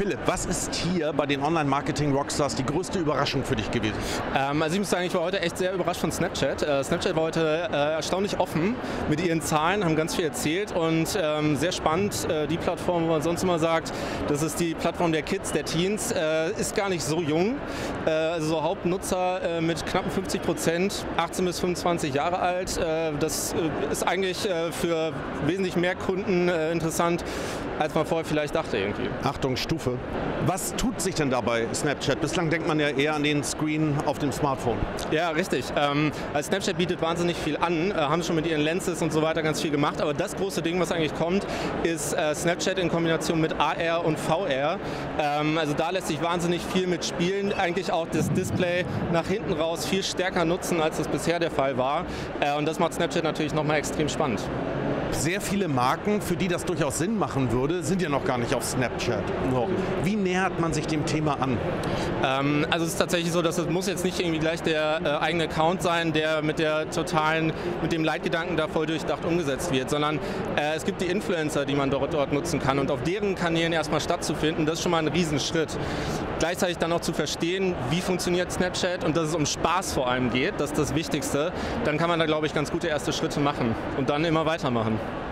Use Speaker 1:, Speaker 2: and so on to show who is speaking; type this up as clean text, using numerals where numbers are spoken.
Speaker 1: Philipp, was ist hier bei den Online-Marketing-Rockstars die größte Überraschung für dich gewesen?
Speaker 2: Also ich muss sagen, ich war heute echt sehr überrascht von Snapchat. Snapchat war heute erstaunlich offen mit ihren Zahlen, haben ganz viel erzählt und sehr spannend. Die Plattform, wo man sonst immer sagt, das ist die Plattform der Kids, der Teens, ist gar nicht so jung. Also so Hauptnutzer mit knappen 50%, 18 bis 25 Jahre alt. Das ist eigentlich für wesentlich mehr Kunden interessant, als man vorher vielleicht dachte irgendwie.
Speaker 1: Achtung, Stufe. Was tut sich denn dabei Snapchat? Bislang denkt man ja eher an den Screen auf dem Smartphone.
Speaker 2: Ja, richtig. Also Snapchat bietet wahnsinnig viel an, haben schon mit ihren Lenses und so weiter ganz viel gemacht, aber das große Ding, was eigentlich kommt, ist Snapchat in Kombination mit AR und VR. Also da lässt sich wahnsinnig viel mit spielen, eigentlich auch das Display nach hinten raus viel stärker nutzen, als das bisher der Fall war. Und das macht Snapchat natürlich nochmal extrem spannend.
Speaker 1: Sehr viele Marken, für die das durchaus Sinn machen würde, sind ja noch gar nicht auf Snapchat. So. Wie nähert man sich dem Thema an?
Speaker 2: Also es ist tatsächlich so, dass es muss jetzt nicht irgendwie gleich der eigene Account sein, der mit dem Leitgedanken da voll durchdacht umgesetzt wird, sondern es gibt die Influencer, die man dort nutzen kann und auf deren Kanälen erstmal stattzufinden, das ist schon mal ein Riesenschritt. Gleichzeitig dann noch zu verstehen, wie funktioniert Snapchat und dass es um Spaß vor allem geht, das ist das Wichtigste, dann kann man da, glaube ich, ganz gute erste Schritte machen und dann immer weitermachen.